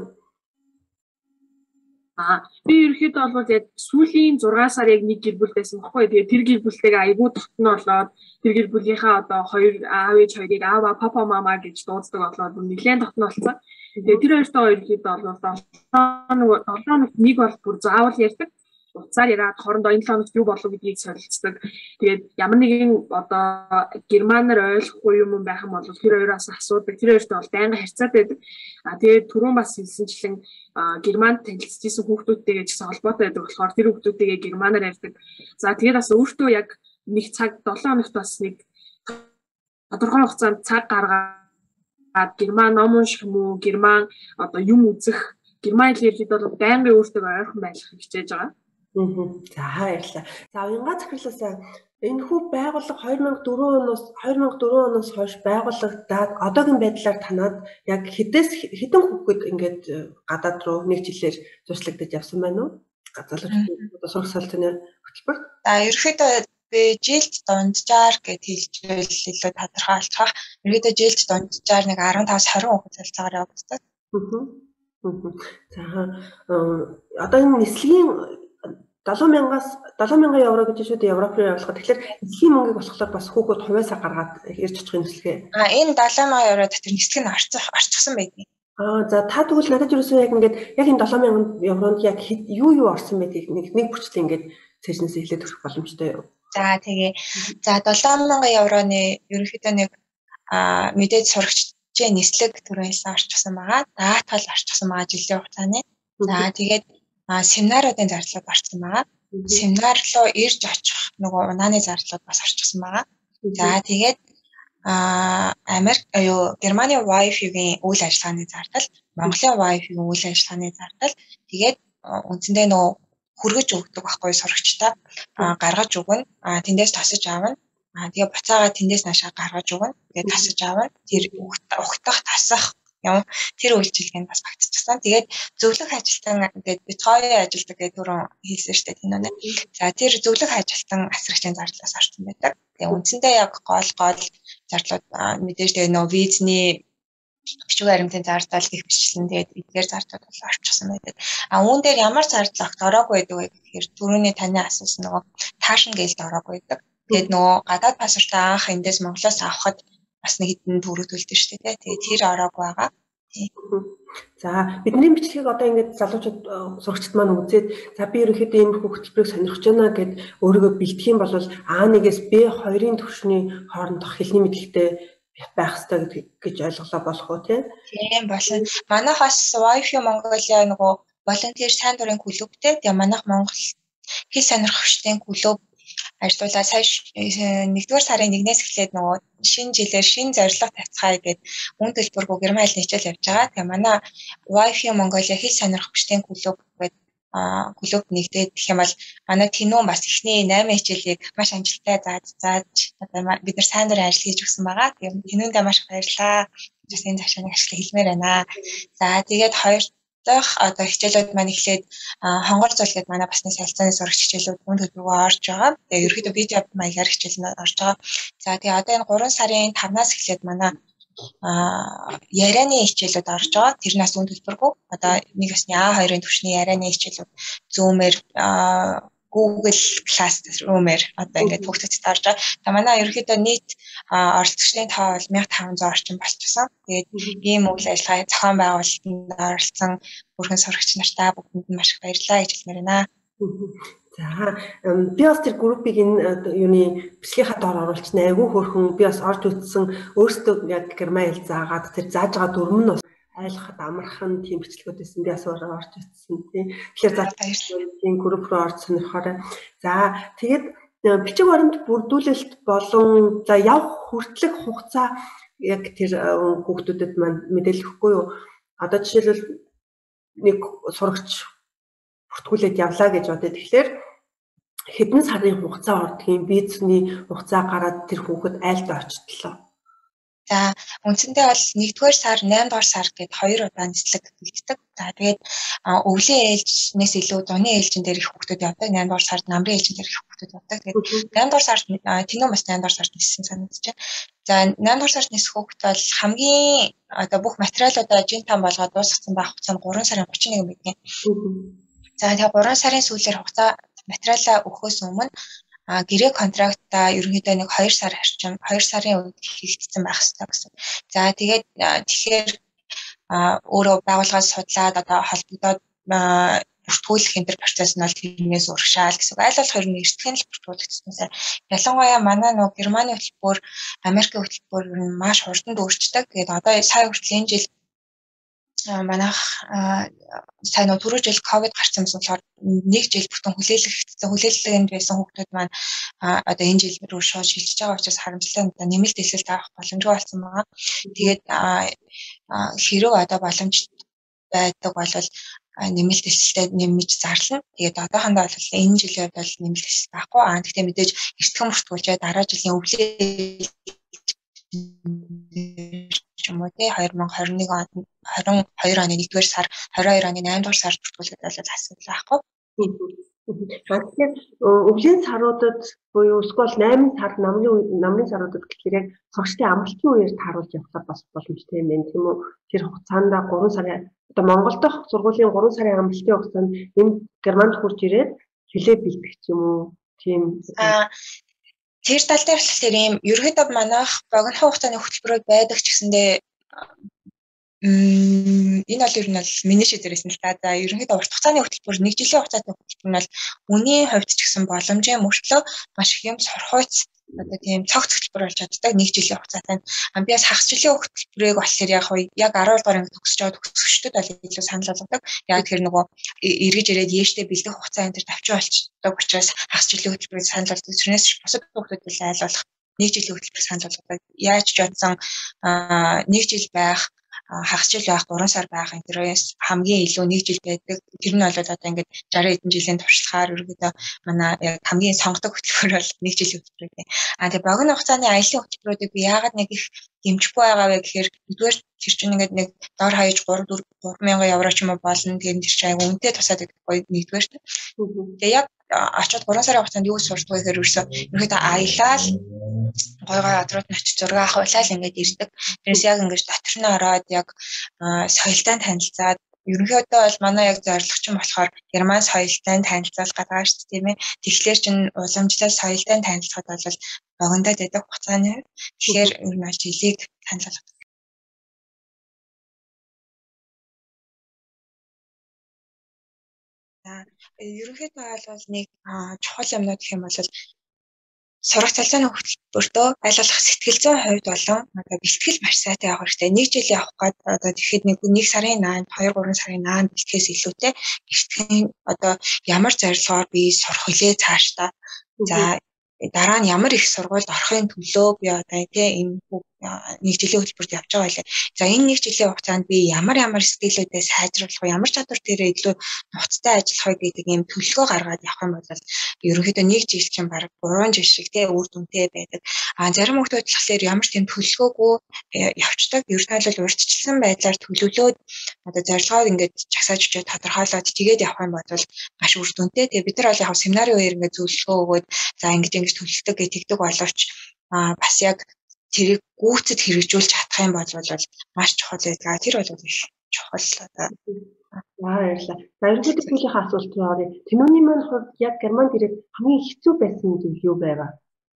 C: Би ерөөхдөө бол яг сүүлийн 6 сар яг нэг гэр бүл байсан баггүй. Тэгээд тэр гэр бүлтэйгээ айгүй тогтно болоод тэр гэр бүлийнхаа одоо хоёр аав ээж хоёрыг папа мама гэж дууддаг болоод нэлээд тогтно болсон. Тэгээд тэр хоёртойгоо ерөөхдөө бол 7 хоногт нэг бол бүр заавал ярьдаг. Уцаар яриад хоорондоо энэ 7 хоногт юу болов гэдгийг солилцдог. Тэгээд ямар нэгэн одоо германаар ойлгохгүй юм байх юм бол тэр хоёроос асуудаг. Тэр хоёртой бол байнга харьцаад байдаг. Тэгээд түрүүн бас хэлсэнчлэн Германд танилцж исэн хүүхдүүдтэйгээ ч гэсэн холбоотой байдаг болохоор тэр хүүхдүүдтэйгээ германаар ярьдаг. За тэгээд бас өөртөө яг нэг цаг 7 хоногт бас нэг тодорхой хугацаанд цаг гаргаад герман ном унших юм уу, герман одоо юм үзэх, герман хэлээр хэд бол байнгын өөртөө ойрхон байх хичээж байгаа.
A: За баярлалаа. За уянгаа захирлаасаа энэ хүү байгууллага 2004 оноос хойш байгуулагдаад одоогийн байдлаар танаад яг хэдэн хүүхэд ингээд гадаад руу нэг жилээр зуршлагдаж явсан байна уу? Газалж сурах салцны хөтөлбөр.
B: За ерөөхдөө би жилд дунджаар гэж хэлжвэл илүү тодорхой болчих. Ерөөдөө жилд дунджаар нэг 15-20 хүүхэд цалцаагаар явагддаг.
A: За одоо энэ нислэгийн 70,000 евро гэж шүү дээ Европын явуулахад. Тэгэхээр нислэгийн мөнгийг болохоор бас хүүхэд хувьяасаа гаргаад ирж очих нислэгээ.
B: Энэ 70,000 евро дотор нислэг нь орчихсон байдаг.
A: За та тэгвэл надад юусэн яг ингээд яг энэ 70,000 евронд яг юу орсон байдгийг нэг бүрчлээ ингээд цээжнээс эхлээд төрөх боломжтой юу?
B: За тэгээ. За 70,000 евроны ерөнхийдөө нэг мэдээж сурагчдын нислэг төрөөс орчихсон байгаа. Даатгал орчихсон байгаа жилийн хугацааны. За тэгээд семинаруудын зарлууд орсон байгаа. Семинар руу ирж очих нөгөө унааны зарлууд бас орчихсон байгаа. За тэгээд Германы Wi-Fi-гийн үйл ажиллагааны зардал, Монголын Wi-Fi-гийн үйл ажиллагааны зардал тэгээд үндсэндээ нөгөө хүргэж өгдөг байхгүй сурагчдаа гаргаж өгнө. Тэндээс тосож аавна. Тэгээ буцаага тэндээс наашаа гаргаж өгнө. Тэгээ тасаж аавна. Тэр ухтах тасах юм тэр үйлчилгээнд бас багтчихсан. Тэгээд зөвлөх ажилтан ингээд бид хоёрын ажилтдаг гэдэг түрүүн хэлсэн шүү дээ тийм үү. За тэр зөвлөх ажилтан асрагчийн зарлаас орсон байдаг. Тэгээ үндсэндээ яг гол зарлууд мэдээж тэгээ нөө визний бичиг баримтын зардал гэх бичсэн тэгээд эдгээр зардууд бол орчихсон байдаг. Үүн дээр ямар зардал огт ороогүй байдаг вэ гэхээр түрүүний таны асуусан нөгөө таашин гэлд ороогүй байдаг. Тэгээд нөгөө гадаад паспортаа анх эндээс Монголоос авахад бас нэг хэдэн төгрөг төлдөг шүү дээ. Тэгээд тэр ороогүй байгаа.
A: За бидний бичлэгийг одоо ингээд залуучууд сурагчид маань үзээд за би ерөнхийдөө энэ хөтөлбөрийг сонирхож байна гэд өөрийгөө бэлдэх юм бол А1-ээс B2-ын түвшний хоорондох хэлний мэдээлэлтэй байх хэрэгтэй гэж ойлголоо болох уу тийм
B: болно. Манайхаас Wi-Fi Mongolia нөгөө волонтер сайн дурын клубтэй тэгээ манайх Монгол хэл сонирхогчдын клуб ажиллаулаа сая 1-р сарын 1-ээс эхлээд нөгөө шинэ жилээр шинэ зорилго тавьцгаая гэдэг үн төлбөргүй герман хэлний хичээл явж байгаа. Тэгээ манай Wi-Fi Mongolia хэл сонирхогчдын клуб гэдэг клуб нэгдээд гэх юм бол манай Тинүүн бас эхний 8 хичээлийг маш амжилттай зааж одоо бид нар сайн дурын ажил хийж өгсөн байгаа. Тэгээ Тинүүндээ маш баярлалаа. Бас энэ цаашаа нэг ажил хэлмээр байна. За тэгээд хоёр дахь одоо хичээлүүд маань эхлээд хонгор зул гэдэг манай басны солилцооны сурагч хичээлүүд үн төлбөрөөр орж байгаа. Тэгээ ерөөхдөө видео маягаар хичээл орж байгаа. За тэгээ одоо энэ 3 сарын 5-наас эхлээд манай ярианы хичээлүүд орж байгаа. Тэрнээс үн төлбөргүй. Одоо нэг басны А2-ын түвшний ярианы хичээлүүд Zoom-ээр Google Classroom-ээр одоо ингээд бүгдд орж байгаа. За манай ерөөхдөө нийт оролцогчдын тоо бол 1500 орчим болчихсон. Тэгээд ийм үйл ажиллагаа зохион байгуулалтанд оролцсон бүрхэн сурагч нартаа бүгдэнд нь маш их баярлалаа гэж хэлмээр байна.
A: За би бас тэр группийг энэ юуны бичлэгийнхаа доор оруулчихна. Айгүй хөөрхөн би бас орж үзсэн өөртөө яг герман хэл заагаад тэр зааж байгаа дүрм нь айлхад амархан тийм бичлэгүүд байсан. Би бас орж үзсэн тийм. Тэгэхээр за баярлалаа. Групп руу орж сонирхоорой. За тэгээд бичиг баримт бүрдүүлэлт болон за явах хүртэлх хугацаа яг тэр хүүхдүүдэд маань мэдээлэхгүй юу? Одоо жишээлбэл нэг сурагч бүртгүүлээд явлаа гэж бодъё. Тэгэхээр хэдэн сарын хугацаа ордгийн визний хугацаа гараад тэр хүүхэд айлд очтлоо.
B: За үндсэндээ бол 1-р сар, 8-р сар гэд 2 удаа нислэг хийгддэг. За тэгээд өвлийн ээлжнээс илүү дуны ээлжин дээр их хүүхдүүд явдаг. 8-р сард намрын ээлжин дээр их хүүхдүүд явдаг. Тэгээд 8-р сард Тинүүн бас 8-р сард ниссэн санагдаж байна. За 8-р сард нисэх хүүхд бол хамгийн одоо бүх материалуудаа жинтан болгоод дуусгасан байх хугацаа нь 3 сарын 31 мэднэ. За тэгээд 3 сарын сүүлээр хугацаа материалаа өгөхөөс өмнө гэрээ контрактаа ерөнхийдөө нэг 2 сар орчим 2 сарын үед хийгдсэн байх хэрэгтэй гэсэн. За тэгээд тэгэхээр өөрөө байгууллагаас судлаад одоо холбогдоод бүртгүүлэх энэ процесс нь бол тэрнээс урагшаал гэсэн. Аль болох ер нь эртхэн л бүртгүүлэгдсэнээр ялангуяа манай нөгөө Германы хөтөлбөр, Америкийн хөтөлбөр ер нь маш хурдан дүүрчдэг. Тэгээд одоо сая хүртэл энэ жил манайх сайн нөө түрүү жил ковид гарсан болохоор нэг жил бүтэн хүлээлгэнд байсан хүүхдүүд маань одоо энэ жил рүү шууд шилжиж байгаа учраас харамсалтай нэмэлт эсэлт авах боломжгүй болсон байгаа. Тэгээд хэрэг одоо боломж байдаг бол нэмэлт эсэлтэд нэмж зарлана. Тэгээд одоохондоо бол энэ жилийн бол нэмэлт эсэлт байхгүй. Гэхдээ мэдээж эртхэн бүртгүүлжээ дараа жилийн өвлөө юм уу те 2021 онд 22 оны 1-р сар 22 оны 8-р сард бүртгүүлээд бол асуудал байхгүй.
A: Тэгэхээр өвлийн саруудад буюу эсвэл 8 сар намрын саруудад гэхээр яг сургалтын амралтын үеэр тааруулж явахаар бас боломжтой юм байна тийм үү? Тэр хугацаанд 3 сарын одоо Монгол дахь сургуулийн 3 сарын амралтын хугацаанд энэ Германд хурж ирээд хэлээ бэлдэх ч юм уу? Тийм.
B: Тэр тал дээр л тэр юм ерөөдөө манайх богино хугацааны хөтөлбөрүүд байдаг ч гэсэндээ энэ бол ер нь бол миний шийдвэрээс нь л та. За ерөнхийдөө урт хугацааны хөтөлбөр 1 жилийн хугацааны хөтөлбөр нь бол үний хувьд ч гэсэн боломжийн мөртлөө маш их юм сурхуйц одоо тийм цогц хөтөлбөр болж чаддаг 1 жилийн хугацаатай. Би бас хагас жилийн хөтөлбөрийг болохоор яг 10 дугаар анги төгсөж байгаа төгсөгчдод бол илүү санал болгодог. Яг тэр нөгөө эргэж ирээд ээжтэй бэлдэх хугацаа энэ төр тавьчих болчихдог учраас хагас жилийн хөтөлбөрийг санал болгодог. Тэрнээс бусад хүмүүсд л айл болох 1 жилийн хөтөлбөрийг санал болгодог. Яаж ч бодсон 1 жил байх хагас жил байх 3 сар байх интерээс хамгийн илүү 1 жил байдаг. Тэр нь бол одоо ингээд 60 хэдэн жилийн туршлагаар ерөөдөө манай яг хамгийн сонгодог хөтөлбөр бол 1 жилийн хөтөлбөр гэдэг. Тэгээ богино хугацааны аялын хөтөлбөрүүдийг би яагаад нэг их дэмжихгүй байгаа вэ гэхээр нэгдүгээр тэр чинь ингээд нэг дор хаяж 3-4 евро ч юм уу болно. Тэгээд тэр чинь үнэтэй тусаад байдаг гоё нэгдүгээр. Тэгээ яг очоод 3 сарын хугацаанд юу сурдаг вэ гэхээр ерөөдөө аялал гой гадрууд нь очиж зураг авах байлаа ингээд ирдэг. Тэрээс яг ингэж дотор нь ороод яг соёлтой танилцаад ерөнхийдөө бол манай яг зорилго чинь болохоор герман соёлтой танилцуулах гэдэг шүү дээ тийм ээ. Тэгэхээр чин уламжлал соёлтой танилцахад бол богиндод байдаг хугацааны. Тэгэхээр ер нь аль жилийг танилцуулах. Ерөнхийдөө бол нэг чухал юмнууд гэх юм бол сурах цалины хөтөлбөртөө аль болох сэтгэл зүйн хувьд болон одоо бэлтгэл маш сайтай явах хэрэгтэй. 1 жил явах гээд одоо тэгэхэд нэг сарын наанд 2-3 сарын наанд бэлтгэхээс илүүтэй гэртхэн одоо ямар зорилгоор би сурах вүлээ цаашдаа. За дараа нь ямар их сургуульд орохын төлөө би одоо тийм энэ 1 жилийн хөтөлбөрт явж байгаа байлаа. За энэ 1 жилийн хугацаанд би ямар скиллүүдээ сайжруулах вэ? Ямар чадвар дээрээ илүү нуцтай ажиллах вэ гэдэг ийм төлөвлөгөө гаргаад явах юм бол ерөнхийдөө 1 жил чинь бараг 3 жил шиг тийм үр дүнтэй байдаг. Зарим хүмүүс болохоор ямар ч тийм төлөвлөгөөгүй явцдаг. Ер нь бол урьдчилсан байдлаар төлөвлөөд одоо зорилгоо ингээд чагсааж өчөө тодорхойлоод тэгээд явах юм бол маш үр дүнтэй. Тэгээ бид нар бол яг семинарын үеэр ингээд зөвлөгөө өгөөд за ингэж төлөвлөдөг гэж тэгдэг боловч бас яг тэрийг гүйцэд хэрэгжүүлж чадах юм бол маш чухал байдаг. Тэр бол их чухал одоо.
A: Баярлалаа. За ерөнхийдөө түүнийхээ асуулт руу оръё. Тэнүүний маань хувьд яг Германд ирээд хамгийн хэцүү байсан зүйл юу байв?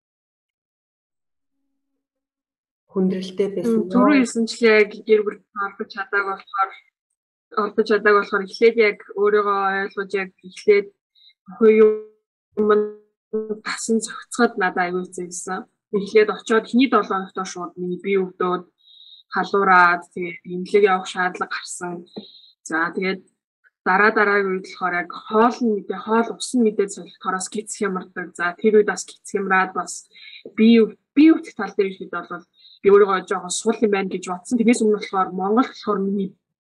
A: Хүндрэлтэй байсан.
C: Түрүү хэлсэнчлээ гэр бүл олдож чадааг болохоор эхлээд яг өөрийгөө ойлгож яг эхлээд юм тасан зохицоход надад аюул зэйсэн. Эхлээд очиод эхний 7 хоногт шууд миний бие өвдөөд халуураад тэгээд имлэг явах шаардлага гарсан. За тэгээд дараагийн үед болохоор яг хоол усан мэдээд солихоороос гисэх ямардаг. За тэр үед бас гисэх ямраад бас бие өвдөх тал дээр ихэд бол би өөрийгөө жоохон сул юм байна гэж бодсон. Тэгээс өмнө болохоор Монгол болохоор миний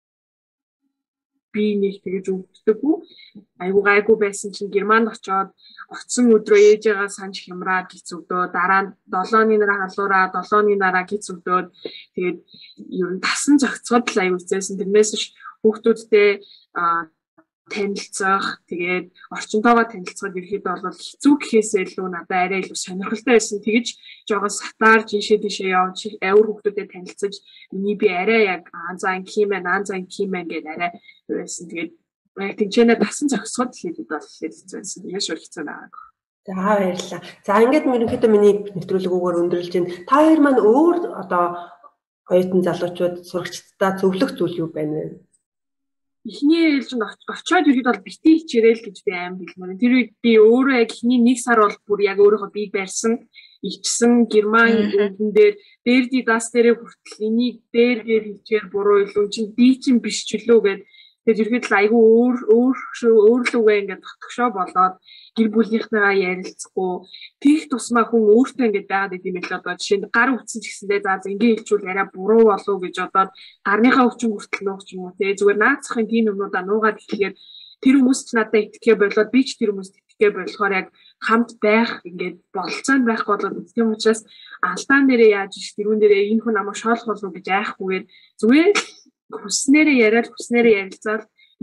C: би нэг тэгэж өвддөггүй. Айгуу гайгүй байсан чинь Германд очиод оцсон өдрөө ээжээгээ санаж хямраад гизөвдөө дараа нь 7-ны дараа халуураа 7-ны дараа гизөвдөөд тэгээд ер нь тасан зохицоход л аюул зээсэн. Тэрнээс хүүхдүүдтэй танилцах тэгээд орчинтойгоо танилцахад ирэхэд бол хэцүү гэхээсээ илүү надад арай илүү сонирхолтой байсан. Тэгэж жоохон сатаар жишээ явж авир хүүхдүүдэд танилцаж миний би арай яг за ин кимэн гэдэг арай байсан. Тэгээд тэнцэнэ тасан зохисгоод хийхэд бол хэцүүсэн. Тэгээс шууд хэцүү байгаа.
A: За баярлалаа. За ингээд ерөнхийдөө миний нэвтрүүлгүүгээр өндөрлж байна. Та хоёр маань өөр одоо оюутан залуучууд сурагчдаа зөвлөх зүйл юу байна вэ?
C: Эхний ээлжинд очиод ирэхэд бол бити хичэрээл гэж би аим хэлмээр. Тэр үед би өөрөө яг эхний 1 сар бол бүр яг өөрийнхөө бийг барьсан, ичсэн герман үгэн дээр ди дас дээрээ хүртэл энийг дээр хичээр буруу илүү чинь би чинь биш ч үлээ гэд. Тэгээд ирэхэд л айгүй өөрлөгөө ингээд тогтгошоо болоод гэр бүлийнхнээгаа ярилцахгүй тийх тусмаа хүн өөртөө ингээд байгаад идэм байл одоо жишээ нь гар үтсэн ч гэсэндээ за ингээд хэлчихвэл арай буруу болов гэж одоод гарныхаа өвчин хүртэл нуух ч юм уу те зүгээр наацхын тийм юмнуудаа нуугаад ирэхээр тэр хүмүүс ч надад итгэхээ болоод би ч тэр хүмүүст итгэхээ болохоор яг хамт байх ингээд болцоонд байх болоод тийм учраас алдаан дээрээ яаж иш тэрүүн дээрээ энэ хүн намайг шоолох болов гэж айхгүйгээр зүгээр хүснээрээ яриад ярилцаад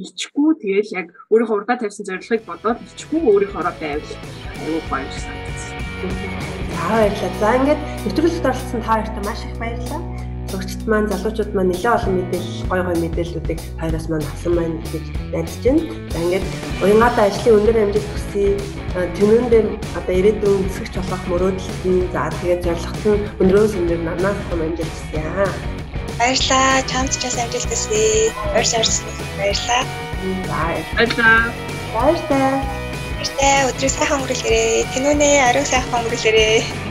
C: ичгүй тэгэл яг өөрийнхөө урдаа тавьсан зорилгыг бодоод ичгүй өөрийнхөө байвал аюу гоё санагдсан.
A: Баярлалаа. За ингээд нэвтрүүлэгт оролцсон та хоёртаа маш их баярлалаа. Зурагчид маань, залуучууд маань нэлээд олон мэдээлэл, гоё мэдээллүүдийг хоёроос маань авсан байна гэж найдаж байна. За ингээд уянгаадаа ажлын өндөр амжилт хүсье. Тэмүүлэндээ одоо ирээдүйн өсгөгч болох мөрөөдөлт нь за тэгээд зорилгот нь өндрөөс өндөр намнаас том амжилт хүсье.
B: Баярлалаа. Чамд ч амжилт хүсье. Баярлалаа.
C: Баярлалаа.
B: Баярлалаа. Өдрөө сайхан өнгөрүүлээрэй. Тэнүүнээ ариун сайхан өнгөрүүлээрэй.